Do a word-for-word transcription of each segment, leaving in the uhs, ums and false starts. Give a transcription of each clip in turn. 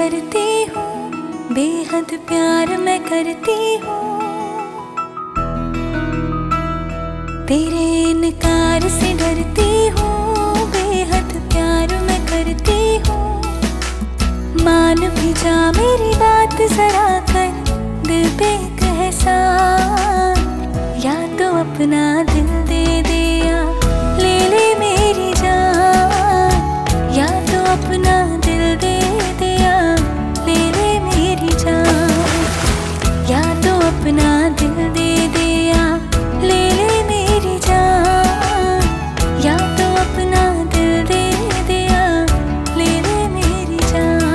डरती हूँ, बेहद प्यार मैं करती हूँ। तेरे इनकार से डरती हूँ, बेहद प्यार मैं करती हूँ। मान भी जा मेरी बात जरा कर, दिल पे एक एहसान। या तो अपना दिल दे दे या ले ले मेरी जान। या तो अपना दिल दे दे या ले ले मेरी जान। या तो अपना दिल दे दे या ले ले मेरी जान। या तो अपना दिल दे दे या ले ले मेरी जान।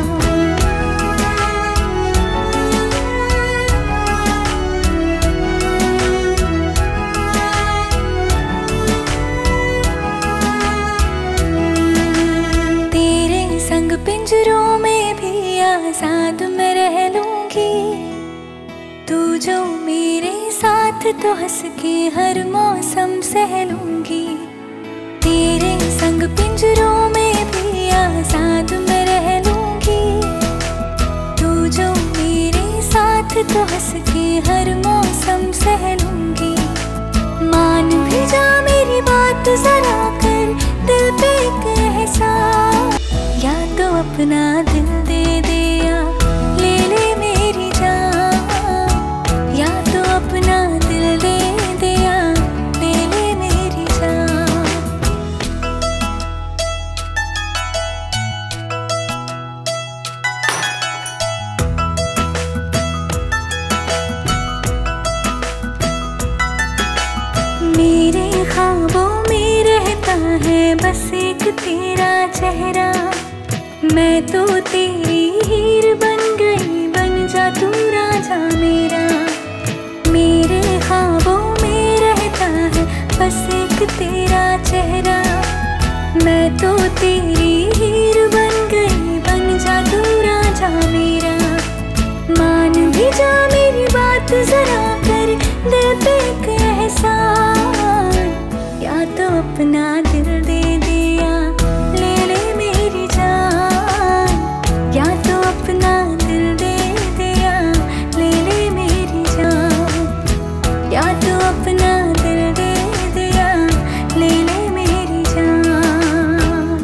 तेरे संग पिंजरों में भी आजाद मैं रह लूंगी। तू जो मेरे साथ तो हंस के हर मौसम सह लूंगी। तेरे संग पिंजरों में भी आजाद मैं रह लूंगी। तू जो मेरे साथ तो हंस के हर मौसम सह लूंगी। मान भी जा मेरी बात जरा कर, दिल पे एक एहसान। या तो अपना दिल दे दे या ले ले मेरी जान। या तो अपना दिल दे दे या ले ले मेरी जान। मेरे ख्वाबों में रहता है बस एक तेरा चेहरा। मैं तो तेरी हीर बन गई, बन जा तू राजा मेरा। मेरे ख्वाबों में रहता है बस एक तेरा चेहरा। मैं तो तेरी हीर बन गई, बन जा तू राजा मेरा। मान भी जा मेरी बात जरा कर, दिल पे एक एहसान। या तो अपना दिल दे दे या ले ले मेरी जान। या तो अपना दिल दे दे या ले ले मेरी जान। या तो अपना दिल दे दे या ले ले मेरी जान।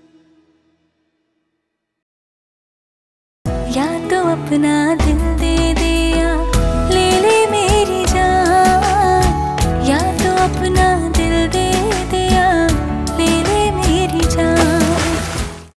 या तो अपना दिल दे